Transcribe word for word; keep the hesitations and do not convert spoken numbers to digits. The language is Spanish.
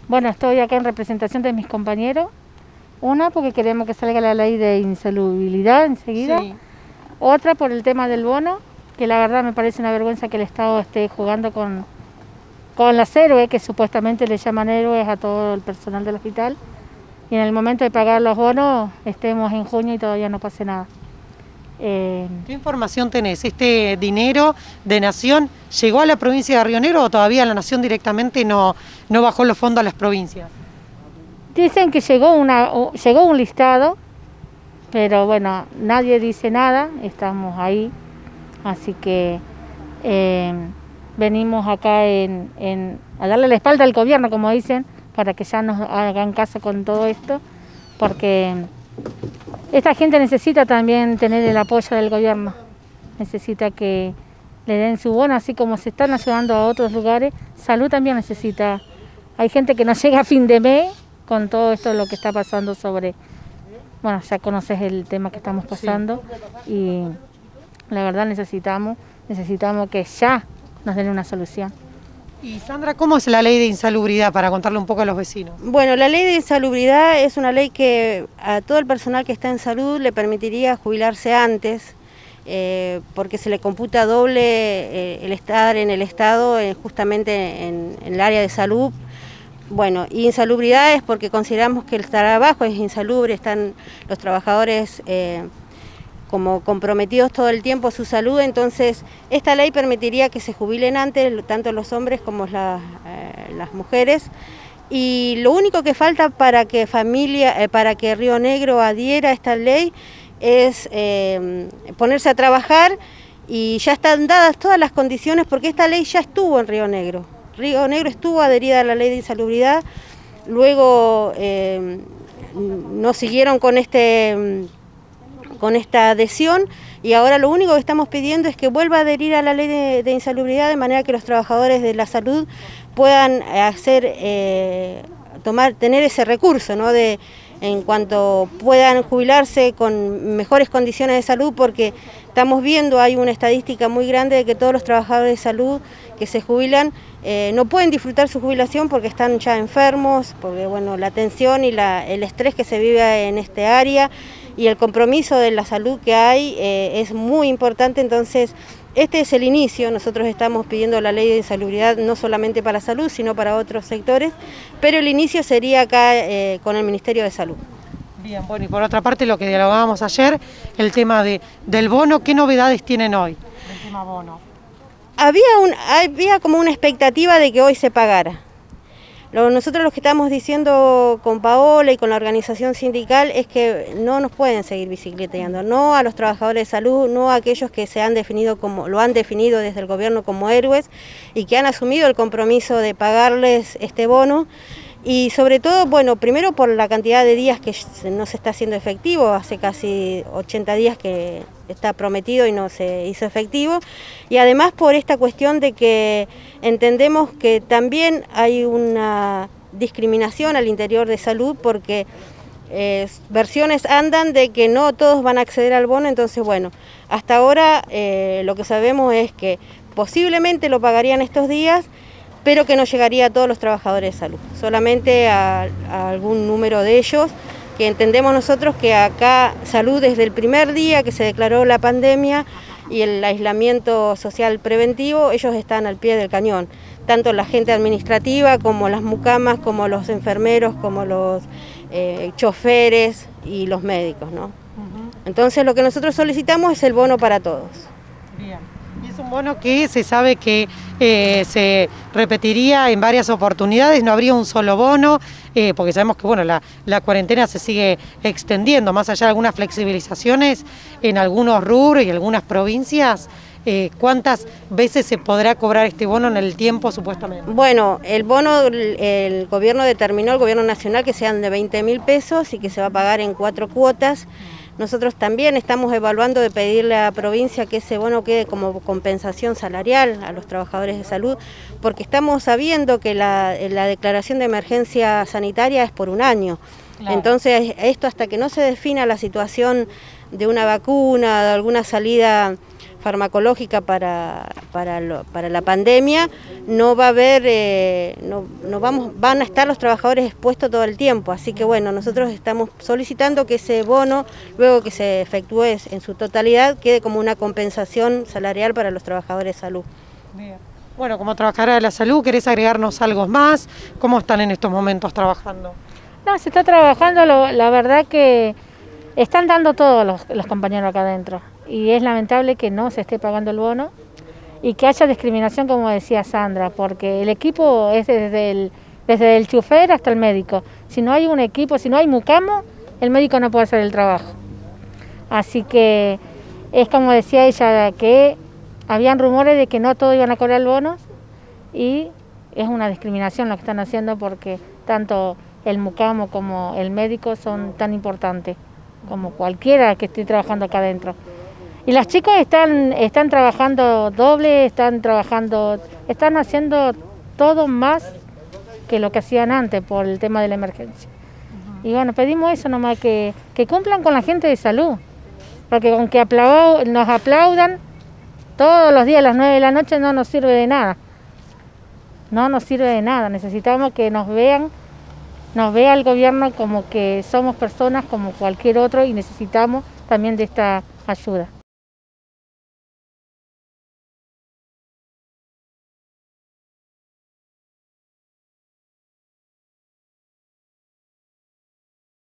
Bueno, estoy acá en representación de mis compañeros. Una, porque queremos que salga la ley de insalubridad enseguida. Sí. Otra, por el tema del bono, que la verdad me parece una vergüenza que el Estado esté jugando con, con los héroes, que supuestamente le llaman héroes a todo el personal del hospital. Y en el momento de pagar los bonos, estemos en junio y todavía no pase nada. Eh, ¿Qué información tenés? ¿Este dinero de Nación llegó a la provincia de Río Negro o todavía la Nación directamente no, no bajó los fondos a las provincias? Dicen que llegó, una, llegó un listado, pero bueno, nadie dice nada, estamos ahí, así que eh, venimos acá en, en, a darle la espalda al gobierno, como dicen, para que ya nos hagan caso con todo esto, porque esta gente necesita también tener el apoyo del gobierno, necesita que le den su bono, así como se están ayudando a otros lugares. Salud también necesita, hay gente que no llega a fin de mes con todo esto lo que está pasando sobre, bueno, ya conoces el tema que estamos pasando, sí. Y la verdad necesitamos, necesitamos que ya nos den una solución. Y Sandra, ¿cómo es la ley de insalubridad para contarle un poco a los vecinos? Bueno, la ley de insalubridad es una ley que a todo el personal que está en salud le permitiría jubilarse antes, eh, porque se le computa doble eh, el estar en el Estado, eh, justamente en, en el área de salud. Bueno, y insalubridad es porque consideramos que el trabajo es insalubre, están los trabajadores eh, como comprometidos todo el tiempo a su salud, entonces esta ley permitiría que se jubilen antes, tanto los hombres como la, eh, las mujeres, y lo único que falta para que familia, eh, para que Río Negro adhiera a esta ley es eh, ponerse a trabajar, y ya están dadas todas las condiciones porque esta ley ya estuvo en Río Negro. Río Negro estuvo adherida a la ley de insalubridad, luego eh, no siguieron con este... con esta adhesión, y ahora lo único que estamos pidiendo es que vuelva a adherir a la ley de, de insalubridad, de manera que los trabajadores de la salud puedan hacer, eh, tomar, tener ese recurso, ¿no? De, en cuanto puedan jubilarse con mejores condiciones de salud, porque estamos viendo, hay una estadística muy grande de que todos los trabajadores de salud que se jubilan eh, no pueden disfrutar su jubilación porque están ya enfermos, porque bueno, la tensión y la, el estrés que se vive en este área y el compromiso de la salud que hay eh, es muy importante. Entonces este es el inicio, nosotros estamos pidiendo la ley de insalubridad no solamente para salud, sino para otros sectores, pero el inicio sería acá eh, con el Ministerio de Salud. Bien, bueno, y por otra parte lo que dialogábamos ayer, el tema de, del bono, ¿qué novedades tienen hoy? El tema bono. Había, un, había como una expectativa de que hoy se pagara. Lo, nosotros lo que estamos diciendo con Paola y con la organización sindical es que no nos pueden seguir bicicleteando, no a los trabajadores de salud, no a aquellos que se han definido como, lo han definido desde el gobierno como héroes y que han asumido el compromiso de pagarles este bono. Y sobre todo, bueno, primero por la cantidad de días que no se está haciendo efectivo, hace casi ochenta días que está prometido y no se hizo efectivo, y además por esta cuestión de que entendemos que también hay una discriminación al interior de salud, porque eh, versiones andan de que no todos van a acceder al bono, entonces bueno, hasta ahora eh, lo que sabemos es que posiblemente lo pagarían estos días, pero que no llegaría a todos los trabajadores de salud, solamente a, a algún número de ellos, que entendemos nosotros que acá salud desde el primer día que se declaró la pandemia y el aislamiento social preventivo, ellos están al pie del cañón, tanto la gente administrativa como las mucamas, como los enfermeros, como los eh, choferes y los médicos, ¿no? Uh-huh. Entonces lo que nosotros solicitamos es el bono para todos. Bien. Es un bono que se sabe que eh, se repetiría en varias oportunidades, no habría un solo bono, eh, porque sabemos que bueno, la, la cuarentena se sigue extendiendo, más allá de algunas flexibilizaciones en algunos rubros y algunas provincias. Eh, ¿Cuántas veces se podrá cobrar este bono en el tiempo supuestamente? Bueno, el bono el, el gobierno determinó, el gobierno nacional, que sean de veinte mil pesos y que se va a pagar en cuatro cuotas. Nosotros también estamos evaluando de pedirle a la provincia que ese bono quede como compensación salarial a los trabajadores de salud, porque estamos sabiendo que la, la declaración de emergencia sanitaria es por un año. Claro. Entonces esto hasta que no se defina la situación de una vacuna, de alguna salida farmacológica para, para, lo, para la pandemia, no va a haber, eh, no, no vamos, van a estar los trabajadores expuestos todo el tiempo, así que bueno, nosotros estamos solicitando que ese bono, luego que se efectúe en su totalidad, quede como una compensación salarial para los trabajadores de salud. Bien. Bueno, como trabajadora de la salud, ¿querés agregarnos algo más? ¿Cómo están en estos momentos trabajando? No, se está trabajando, lo, la verdad que están dando todos los, los compañeros acá adentro y es lamentable que no se esté pagando el bono y que haya discriminación, como decía Sandra, porque el equipo es desde el, desde el chofer hasta el médico. Si no hay un equipo, si no hay mucamo, el médico no puede hacer el trabajo. Así que es como decía ella, que habían rumores de que no todos iban a cobrar el bono y es una discriminación lo que están haciendo porque tanto el mucamo como el médico son tan importantes como cualquiera que esté trabajando acá adentro. Y las chicas están, están trabajando doble, están trabajando, están haciendo todo más que lo que hacían antes por el tema de la emergencia. Y bueno, pedimos eso nomás, que, que cumplan con la gente de salud, porque con que aplau, nos aplaudan todos los días a las nueve de la noche no nos sirve de nada. No nos sirve de nada, necesitamos que nos vean, nos vea el gobierno como que somos personas como cualquier otro y necesitamos también de esta ayuda.